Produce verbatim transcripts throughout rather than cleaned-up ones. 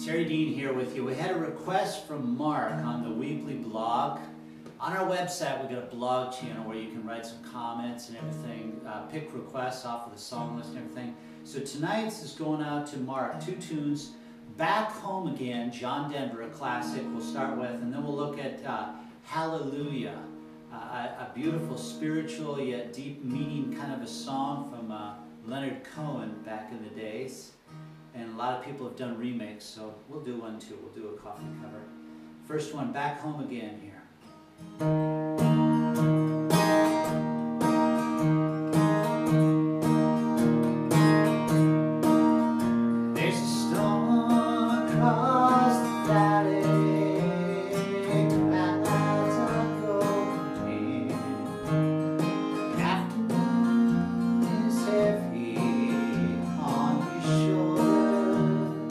Terry Dean here with you. We had a request from Mark on the weekly blog. On our website, we've got a blog channel where you can write some comments and everything, uh, pick requests off of the song list and everything. So tonight's is going out to Mark. Two tunes, Back Home Again, John Denver, a classic we'll start with, and then we'll look at uh, Hallelujah, uh, a, a beautiful spiritual yet deep meaning kind of a song from uh, Leonard Cohen back in the days. And a lot of people have done remakes, so we'll do one too. We'll do a coffee cover. First one, Back Home Again here. There's a storm across the valley, clouds are golden, afternoon is heavy on your shoulder.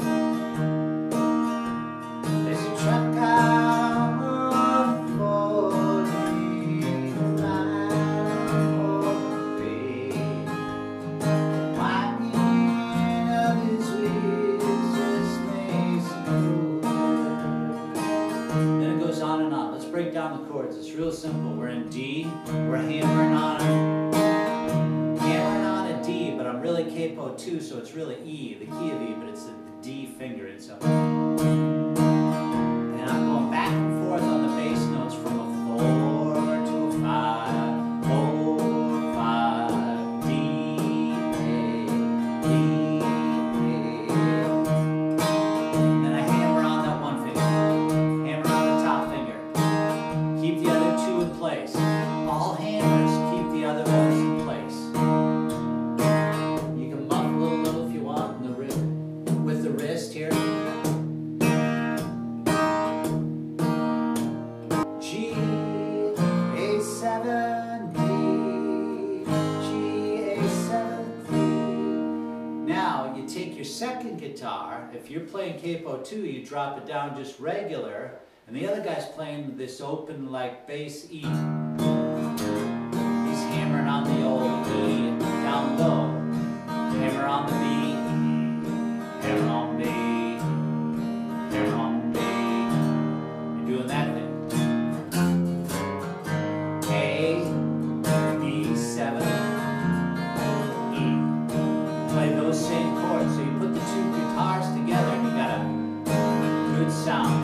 There's a truck out floating around the bay, winding of his wheels just makes it colder. Then it goes on and on. Let's break down the chords. It's real simple. We're in D. We're hammering on a hammering on a D, but I'm really capo two, so it's really E, the key of E, but it's the D finger. And so. Back and forth on the bass notes from a four to a five, four, five, D, A, D, A. Then I hammer on that one finger, hammer on the top finger, keep the other two in place. All hammers keep the other ones in place. You can muffle a little if you want in the wrist, with the wrist here. G, A seven, D, G, A seven, D. Now you take your second guitar. If you're playing capo two, you drop it down just regular, and the other guy's playing this open like bass E. He's hammering on the old E down low. Hammer on the B, hammer on B, hammer on B. You're doing that thing. Play those same chords, so you put the two guitars together and you got a good sound.